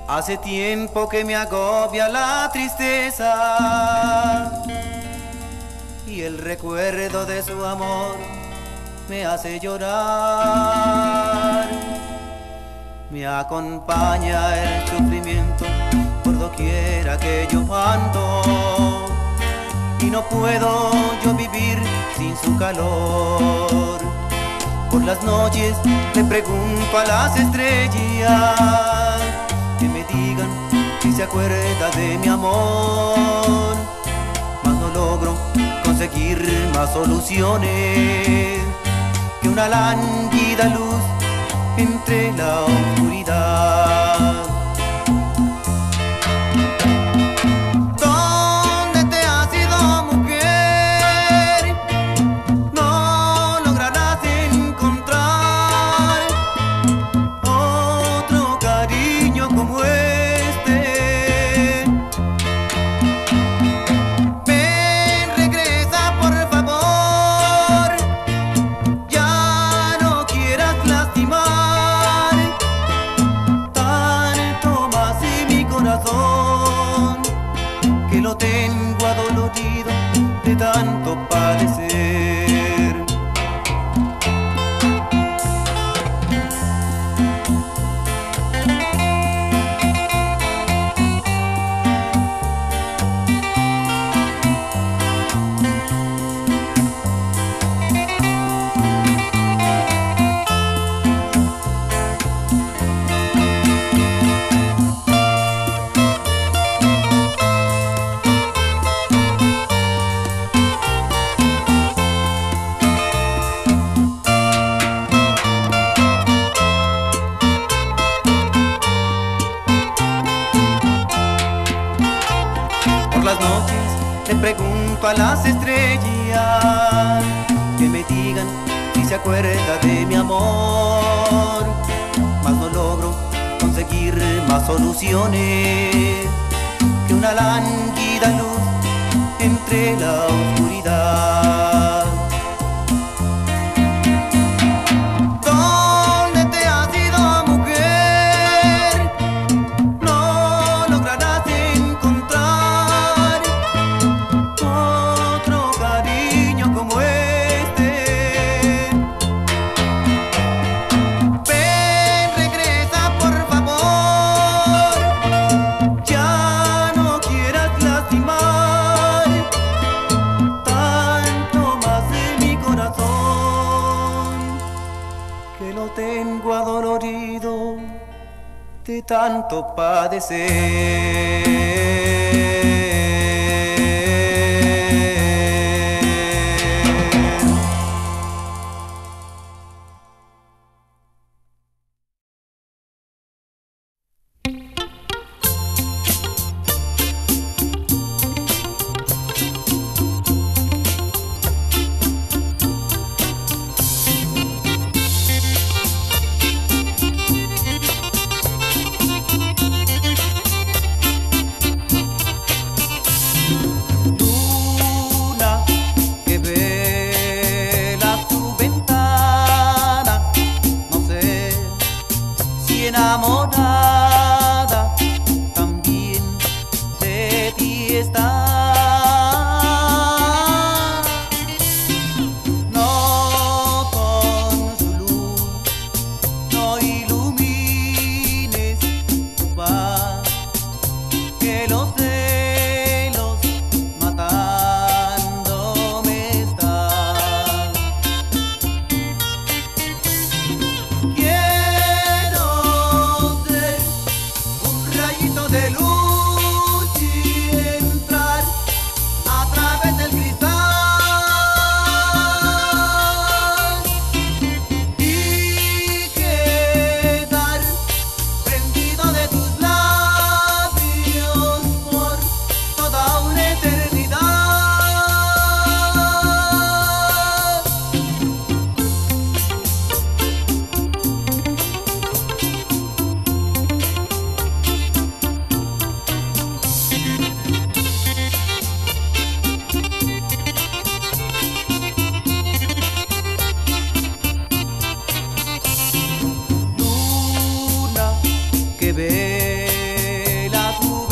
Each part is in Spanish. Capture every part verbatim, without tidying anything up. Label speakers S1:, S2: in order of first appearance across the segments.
S1: Hace tiempo que me agobia la tristeza y el recuerdo de su amor me hace llorar. Me acompaña el sufrimiento por doquiera que yo ando y no puedo yo vivir sin su calor. Por las noches le pregunto a las estrellas que me digan si se acuerda de mi amor, mas no logro conseguir más soluciones que una lánguida luz entre la oscuridad. ¿Dónde te has ido, mujer? No lograrás encontrar otro cariño como este. Ven, regresa por favor, ya no quieras lastimar tanto más en mi corazón, que lo tengo adolorido de tanto padecer. Por las noches le pregunto a las estrellas que me digan si se acuerda de mi amor, mas no logro conseguir más soluciones que una lánguida luz entre la oscuridad. ¿Dónde te has ido, mujer? No lograrás encontrar otro cariño como este. Ven, regresa por favor, ya no quieras lastimar tanto más en mi corazón, que lo tengo adolorido de tanto padecer.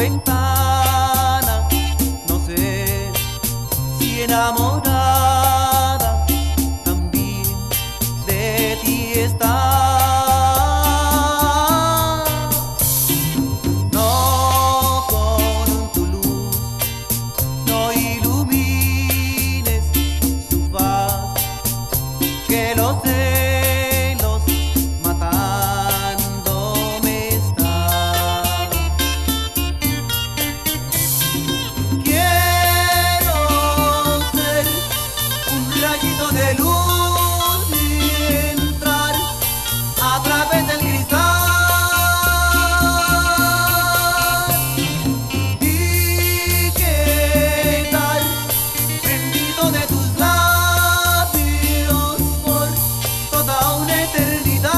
S1: ventana, no sé si enamorada también de ti está. No con tu luz, no ilumines su faz, que los celos matándome están. Quiero ser un rayito de luz y entrar a través del cristal y quedar prendido de tus labios por toda una eternidad.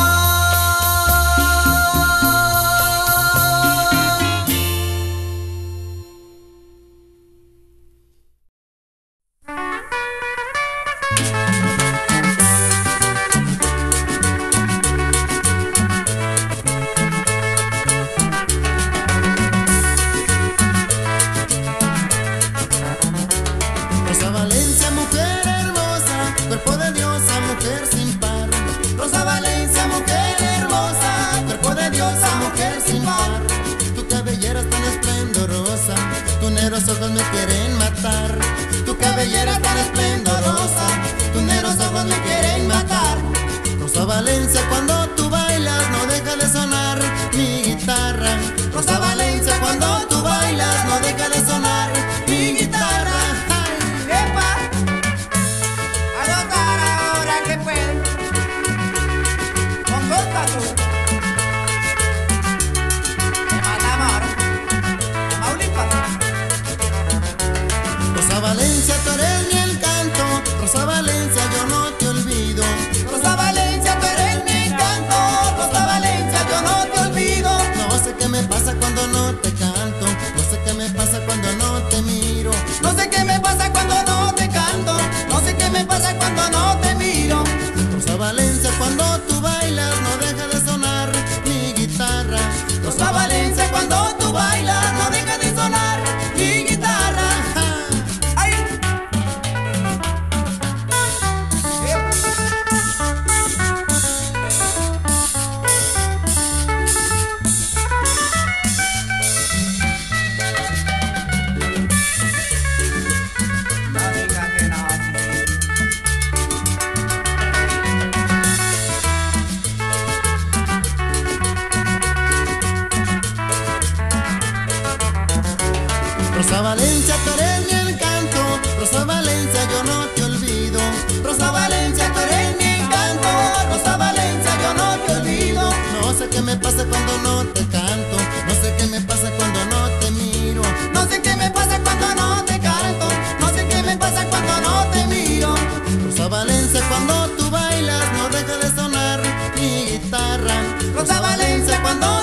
S2: Rosa Valencia, mujer hermosa, cuerpo de diosa, mujer sin par. Rosa Valencia, mujer hermosa, cuerpo de diosa, mujer sin par. Tu cabellera es tan esplendorosa, tus negros ojos me quieren matar. Tu cabellera es tan esplendorosa, tus negros ojos me quieren matar. Rosa Valencia, cuando tú bailas no deja de sonar mi guitarra. Rosa Valencia, cuando tú bailas no deja de sonar mi guitarra.
S3: ¡Epa! A tocar ahora que puede. Con gusto tú. De Matamoros, Tamaulipas.
S2: Rosa Valencia, tú eres mi encanto. Rosa Valencia, yo no te olvido.
S3: Rosa Valencia, tú eres mi encanto. Rosa Valencia, yo no te olvido.
S2: No sé qué me pasa cuando no te canto. No sé qué me pasa cuando no te miro.
S3: No sé qué me pasa cuando no te canto. No sé qué me pasa cuando no te miro.
S2: Rosa Valencia, cuando tú bailas no deja de sonar mi guitarra.
S3: Rosa Valencia, cuando tú bailas no deja de sonar mi guitarra. ¡Ay! No digas que no.
S2: Rosa Valencia, tú eres mi encanto. Rosa Valencia, yo no te olvido.
S3: Rosa Valencia, tú eres mi encanto. Rosa Valencia, yo no te olvido.
S2: No sé qué me pasa cuando no te canto. No sé qué me pasa cuando no te miro.
S3: No sé qué me pasa cuando no te canto. No sé qué me pasa cuando no te miro.
S2: Rosa Valencia, cuando tú bailas no deja de sonar mi guitarra.
S3: Rosa Valencia, cuando